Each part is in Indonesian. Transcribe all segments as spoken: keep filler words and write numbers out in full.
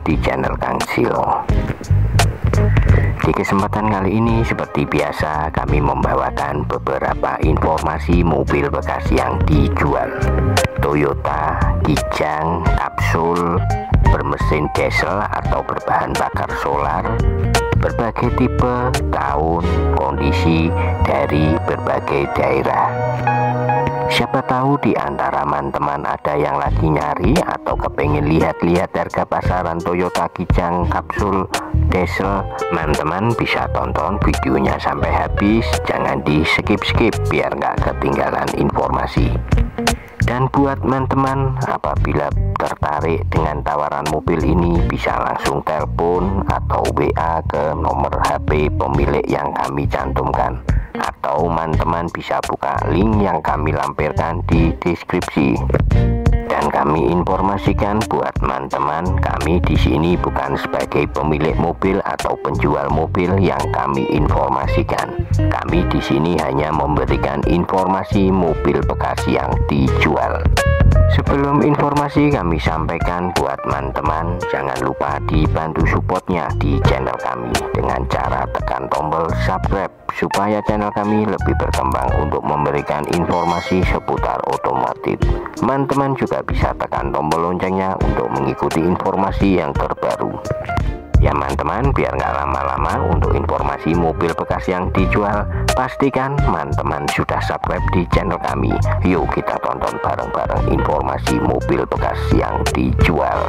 di channel Kang Silo. Di kesempatan kali ini seperti biasa kami membawakan beberapa informasi mobil bekas yang dijual. Toyota Kijang Kapsul bermesin diesel atau berbahan bakar solar, berbagai tipe, tahun, kondisi dari berbagai daerah. Siapa tahu di antara teman-teman ada yang lagi nyari atau kepengen lihat-lihat harga pasaran Toyota Kijang Kapsul diesel, teman-teman bisa tonton videonya sampai habis, jangan di skip-skip biar nggak ketinggalan informasi. Dan buat teman-teman apabila tertarik dengan tawaran mobil ini bisa langsung telepon atau W A ke nomor H P pemilik yang kami cantumkan, atau teman-teman bisa buka link yang kami lampirkan di deskripsi. Dan kami informasikan buat teman-teman, kami di sini bukan sebagai pemilik mobil atau penjual mobil yang kami informasikan. Kami di sini hanya memberikan informasi mobil bekas yang dijual. Sebelum informasi kami sampaikan buat teman-teman, jangan lupa dibantu supportnya di channel kami dengan cara tekan tombol subscribe supaya channel kami lebih berkembang untuk memberikan informasi seputar otomotif. Teman-teman juga bisa tekan tombol loncengnya untuk mengikuti informasi yang terbaru. Ya teman-teman, biar nggak lama-lama untuk informasi mobil bekas yang dijual, pastikan teman-teman sudah subscribe di channel kami. Yuk kita tonton bareng-bareng informasi mobil bekas yang dijual.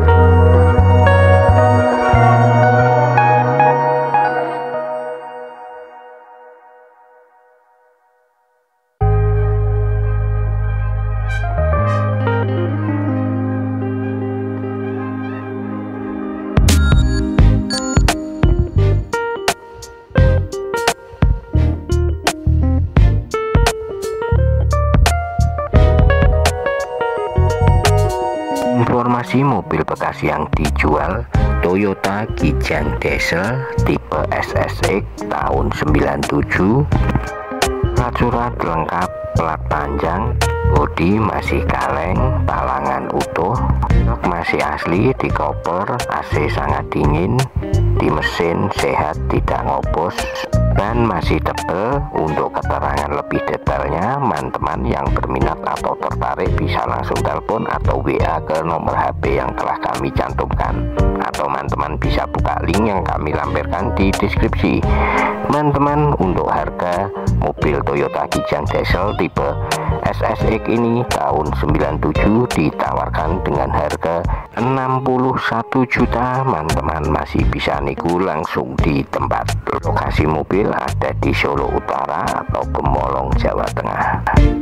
Informasi mobil bekas yang dijual: Toyota Kijang diesel tipe S S X tahun sembilan tujuh, surat-surat lengkap, plat panjang, bodi masih kaleng, palangan utuh, jok masih asli, di koper, A C sangat dingin, di mesin sehat tidak ngopos, ban masih tebal. Untuk keterangan lebih detailnya, teman-teman yang berminat atau tertarik bisa langsung telepon atau W A ke nomor H P yang telah kami cantumkan, atau teman-teman bisa buka link yang kami lampirkan di deskripsi. Teman-teman, untuk harga mobil Toyota Kijang diesel tipe S S X ini tahun sembilan tujuh ditawarkan dengan harga enam puluh satu juta. Teman-teman masih bisa nego langsung di tempat. Lokasi mobil ada di Solo Utara atau Pemolong, Jawa Tengah.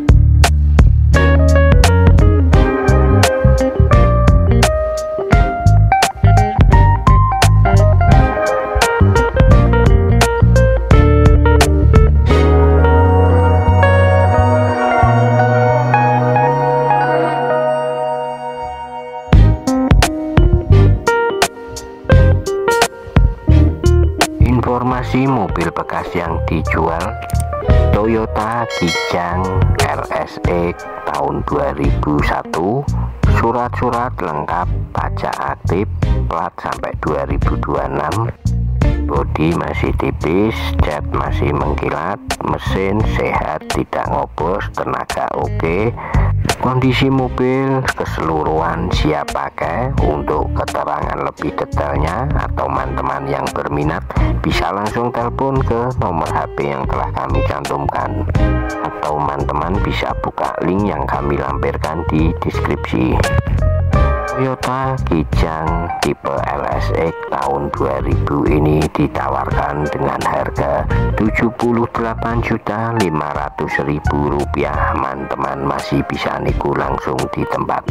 Informasi mobil bekas yang dijual: Toyota Kijang R S X tahun dua ribu satu, surat-surat lengkap, pajak aktif, plat sampai dua ribu dua puluh enam, bodi masih tipis, cat masih mengkilat, mesin sehat tidak ngopos, tenaga oke. Kondisi mobil keseluruhan siap pakai. Untuk keterangan lebih detailnya atau teman-teman yang berminat bisa langsung telepon ke nomor H P yang telah kami cantumkan, atau teman-teman bisa buka link yang kami lampirkan di deskripsi. Toyota Kijang tipe L S X tahun dua ribu ini ditawarkan dengan harga tujuh puluh delapan juta lima ratus ribu rupiah. Teman-teman masih bisa nego langsung di tempat.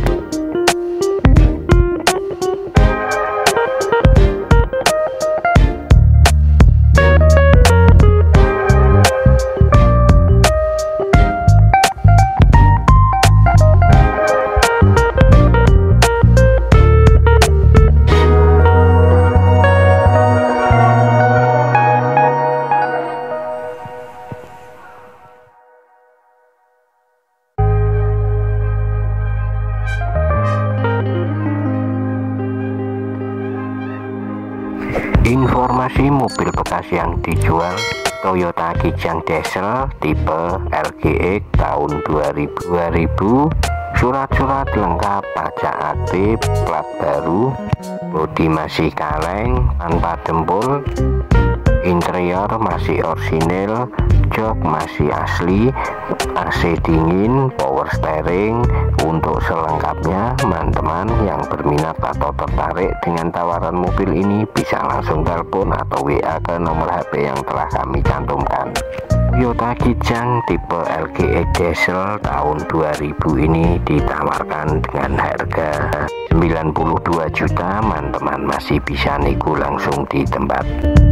Informasi mobil bekas yang dijual: Toyota Kijang Diesel tipe L G X tahun dua ribu, surat-surat lengkap, pajak aktif, plat baru, bodi masih kaleng tanpa dempul, interior masih orisinil, jok masih asli, A C dingin, power steering. Untuk selengkapnya, teman-teman yang berminat atau tertarik dengan tawaran mobil ini bisa langsung telepon atau W A ke nomor H P yang telah kami cantumkan. Toyota Kijang tipe L G X Diesel tahun dua ribu ini ditawarkan dengan harga sembilan puluh dua juta. Teman-teman masih bisa nego langsung di tempat.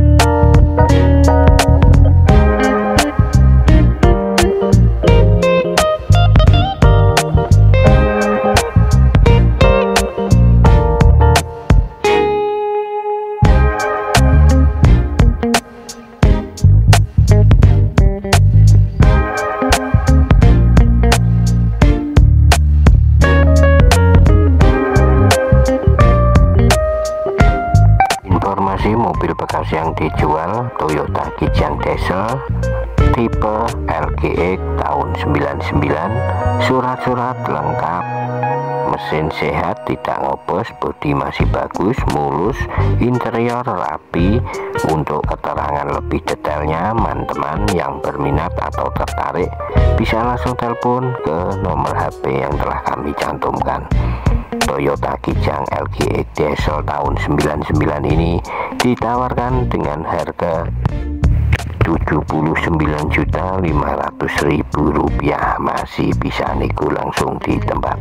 Mobil bekas yang dijual: Toyota Kijang Diesel tipe L G X tahun sembilan puluh sembilan, surat-surat lengkap, mesin sehat, tidak ngopos, bodi masih bagus, mulus, interior rapi. Untuk keterangan lebih detailnya, teman-teman yang berminat atau tertarik bisa langsung telepon ke nomor H P yang telah kami cantumkan. Toyota Kijang L G X Diesel tahun sembilan puluh sembilan ini ditawarkan dengan harga tujuh puluh sembilan juta lima ratus ribu rupiah. Masih bisa nego langsung di tempat.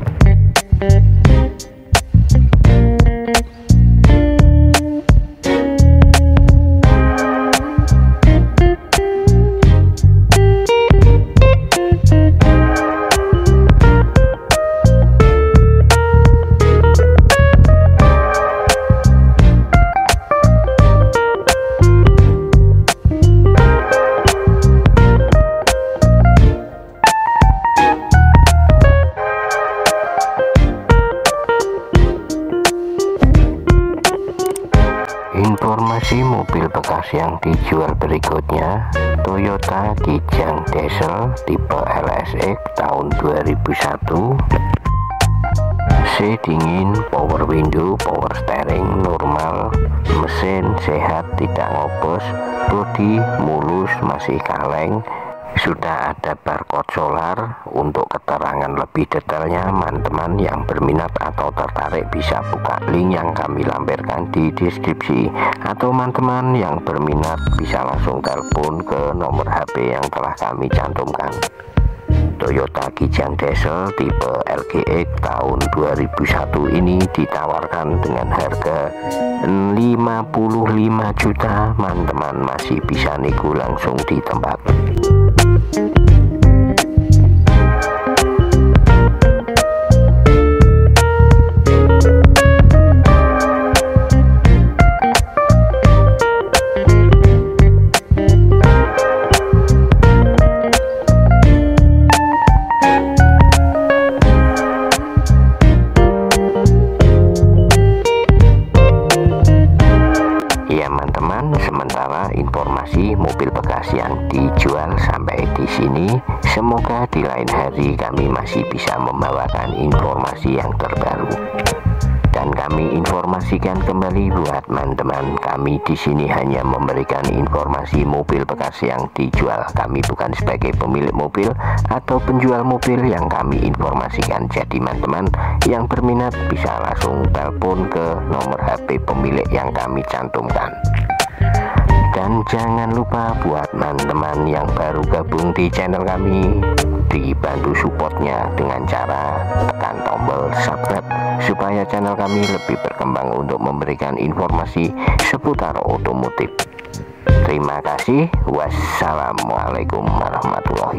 Informasi mobil bekas yang dijual berikutnya: Toyota Kijang Diesel tipe L S X tahun dua ribu satu, A C dingin, power window, power steering normal, mesin sehat, tidak ngopos, bodi mulus, masih kaleng, sudah ada barcode solar. Untuk keterangan lebih detailnya, teman-teman yang berminat atau tertarik bisa buka link yang kami lampirkan di deskripsi, atau teman-teman yang berminat bisa langsung telepon ke nomor H P yang telah kami cantumkan. Toyota Kijang Diesel tipe L G X tahun dua ribu satu ini ditawarkan dengan harga lima puluh lima juta. Teman-teman masih bisa nego langsung di tempat. Sementara informasi mobil bekas yang dijual sampai di sini. Semoga di lain hari kami masih bisa membawakan informasi yang terbaru. Dan kami informasikan kembali buat teman-teman, kami di sini hanya memberikan informasi mobil bekas yang dijual. Kami bukan sebagai pemilik mobil atau penjual mobil yang kami informasikan. Jadi teman-teman yang berminat bisa langsung telepon ke nomor H P pemilik yang kami cantumkan. Dan jangan lupa buat teman-teman yang baru gabung di channel kami, dibantu supportnya dengan cara tekan tombol subscribe supaya channel kami lebih berkembang untuk memberikan informasi seputar otomotif. Terima kasih. Wassalamualaikum warahmatullahi wabarakatuh.